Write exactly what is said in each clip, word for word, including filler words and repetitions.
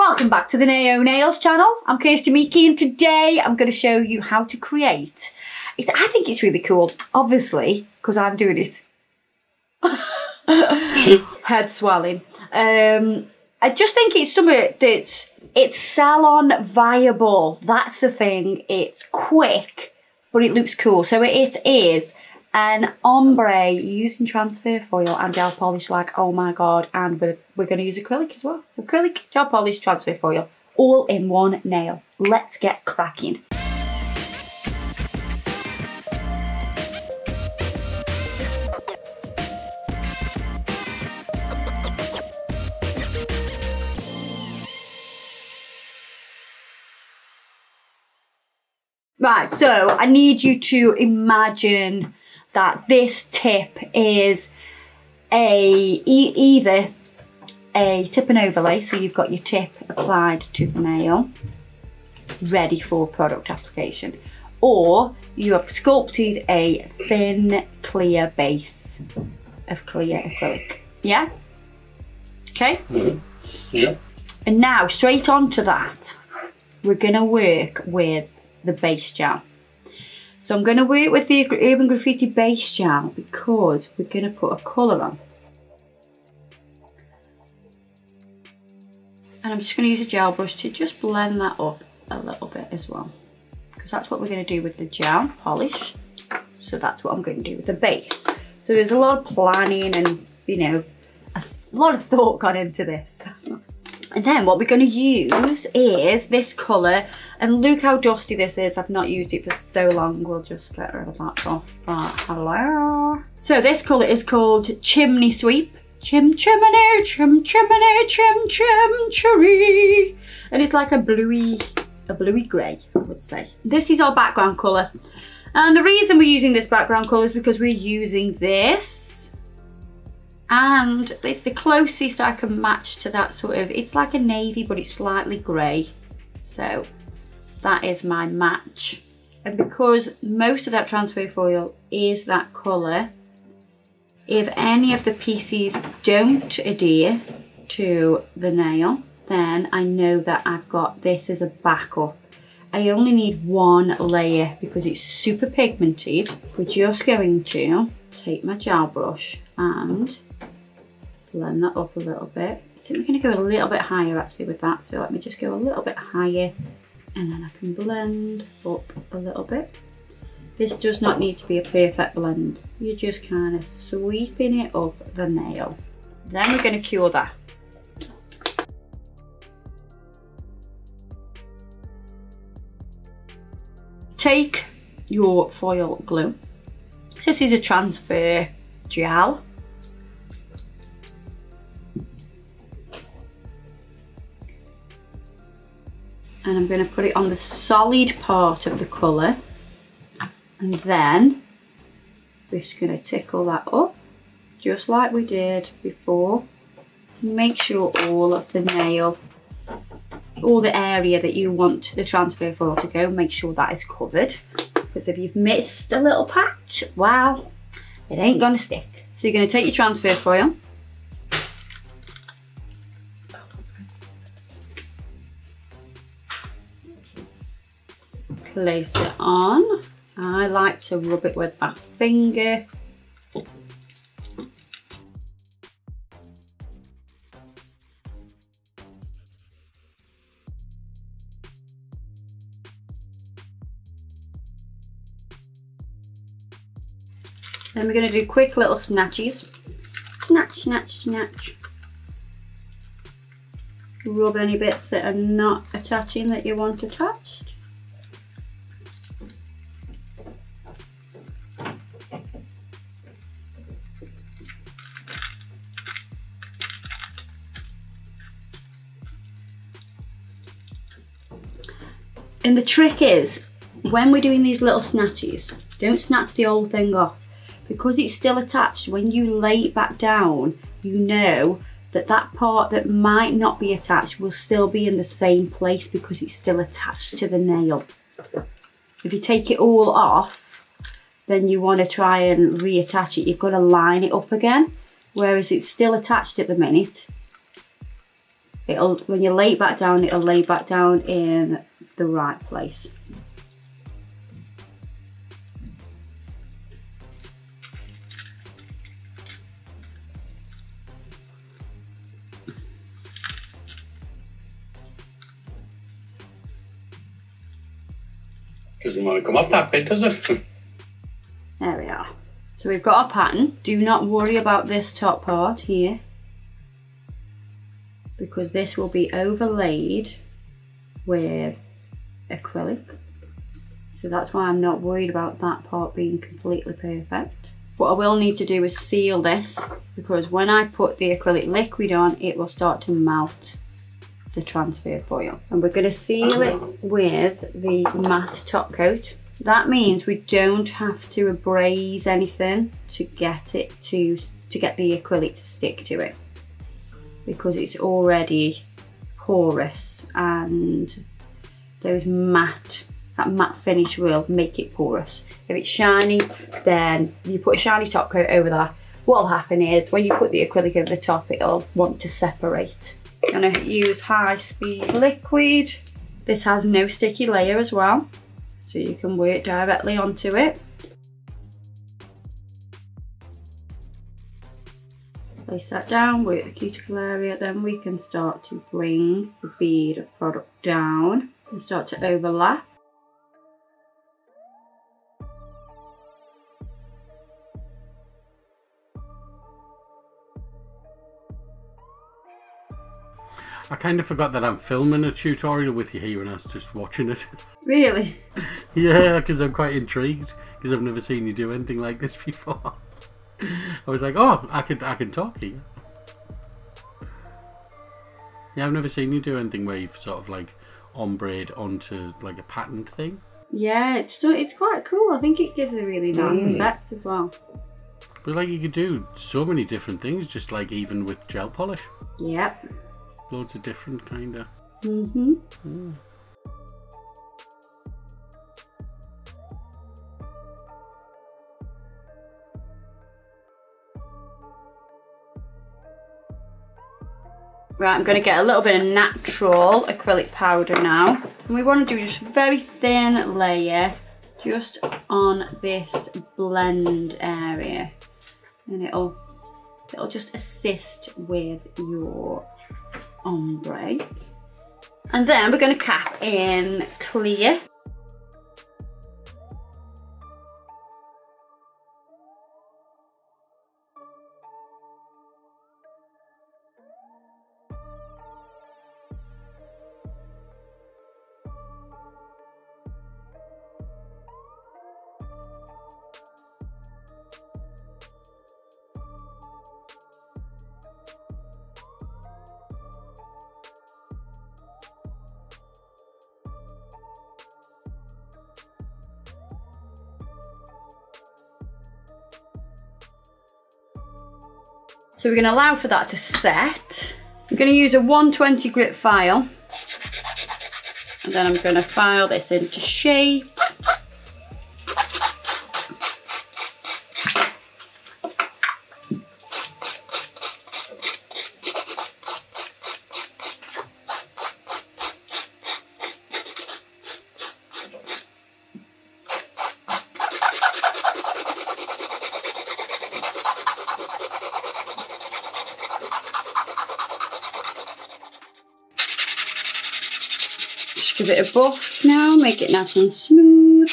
Welcome back to the Nao Nails channel. I'm Kirsty Meeky and today I'm going to show you how to create. It's, I think it's really cool, obviously, because I'm doing it. Head swelling. Um, I just think it's something that's, it's salon viable. That's the thing. It's quick, but it looks cool. So it is an ombre using transfer foil and gel polish, like, oh my god, and we're, we're going to use acrylic as well. Acrylic, gel polish, transfer foil, all in one nail. Let's get cracking. Right, so I need you to imagine that this tip is a e either a tip and overlay, so you've got your tip applied to the nail, ready for product application, or you have sculpted a thin, clear base of clear acrylic. Yeah? Okay? Mm-hmm. Yeah. And now, straight on to that, we're gonna work with the base gel. So I'm going to work with the Urban Graffiti base gel because we're going to put a colour on. And I'm just going to use a gel brush to just blend that up a little bit as well, because that's what we're going to do with the gel polish. So that's what I'm going to do with the base. So there's a lot of planning and, you know, a lot of thought gone into this. And then what we're going to use is this colour, and look how dusty this is. I've not used it for so long. We'll just get rid of that off. But hello. So this colour is called Chimney Sweep. Chim chimney, chim chimney, chim chim cherry. And it's like a bluey, a bluey grey, I would say. This is our background colour. And the reason we're using this background colour is because we're using this. And it's the closest I can match to that sort of, it's like a navy, but it's slightly grey. So that is my match. And because most of that transfer foil is that colour, if any of the pieces don't adhere to the nail, then I know that I've got this as a backup. I only need one layer because it's super pigmented. We're just going to take my gel brush and blend that up a little bit. I think we're going to go a little bit higher actually with that, so let me just go a little bit higher and then I can blend up a little bit. This does not need to be a perfect blend. You're just kind of sweeping it up the nail. Then we're going to cure that. Take your foil glue. This is a transfer gel. And I'm going to put it on the solid part of the colour, and then we're just going to tickle that up just like we did before. Make sure all of the nail, all the area that you want the transfer foil to go, make sure that is covered, because if you've missed a little patch, well, it ain't going to stick. So you're going to take your transfer foil, place it on. I like to rub it with my finger. Then we're going to do quick little snatches. Snatch, snatch, snatch. Rub any bits that are not attaching that you want attached. And the trick is, when we're doing these little snatches, don't snatch the whole thing off. Because it's still attached, when you lay it back down, you know that that part that might not be attached will still be in the same place because it's still attached to the nail. If you take it all off, then you want to try and reattach it. You've got to line it up again, whereas it's still attached at the minute. it'll, when you lay it back down, it'll lay back down in the right place. Doesn't want to come off that bit, does it? There we are. So we've got our pattern. Do not worry about this top part here, because this will be overlaid with acrylic. So that's why I'm not worried about that part being completely perfect. What I will need to do is seal this, because when I put the acrylic liquid on, it will start to melt the transfer foil. And we're going to seal it with the matte top coat. That means we don't have to abrade anything to get it to, to get the acrylic to stick to it, because it's already porous, and those matte, that matte finish will make it porous. If it's shiny, then you put a shiny top coat over that, what'll happen is when you put the acrylic over the top, it'll want to separate. I'm gonna use high speed liquid. This has no sticky layer as well, so you can work directly onto it. Place that down, work the cuticle area, then we can start to bring the bead of product down and start to overlap. I kind of forgot that I'm filming a tutorial with you here and I was just watching it. Really? Yeah, because I'm quite intrigued, because I've never seen you do anything like this before. I was like, oh, I can, I can talk here. Yeah, I've never seen you do anything where you've sort of like ombre onto like a patterned thing. Yeah, it's it's quite cool. I think it gives a really nice mm. effect as well. But like you could do so many different things, just like even with gel polish. Yep. Loads of different kind of. Mm-hmm. Mm. Right, I'm going to get a little bit of natural acrylic powder now. And we want to do just a very thin layer just on this blend area. And it'll, it'll just assist with your ombre. And then we're going to cap in clear. So we're going to allow for that to set. I'm going to use a one twenty grit file, and then I'm going to file this into shape. Give it a buff now, make it nice and smooth.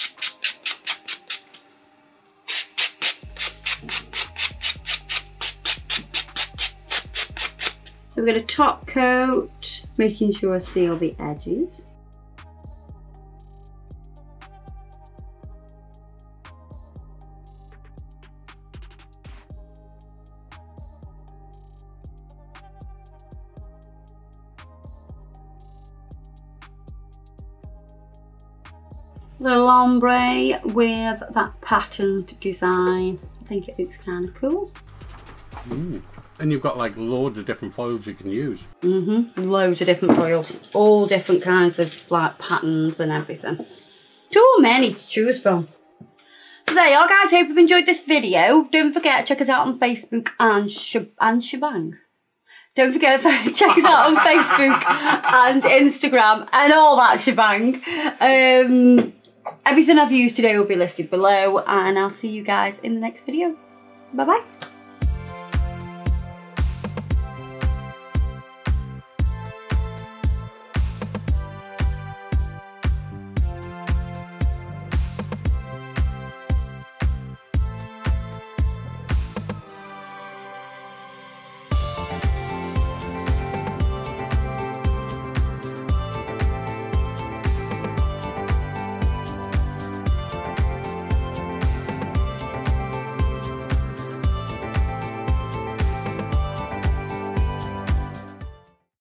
So we're going to top coat, making sure I seal the edges. Little ombre with that patterned design. I think it looks kind of cool. Mm. And you've got like loads of different foils you can use. Mm-hmm. Loads of different foils. All different kinds of like patterns and everything. Too many to choose from. So there you are, guys. Hope you've enjoyed this video. Don't forget to check us out on Facebook and, sh and Shebang. Don't forget to check us out on Facebook and Instagram and all that shebang. Um, everything I've used today will be listed below, and I'll see you guys in the next video. Bye bye.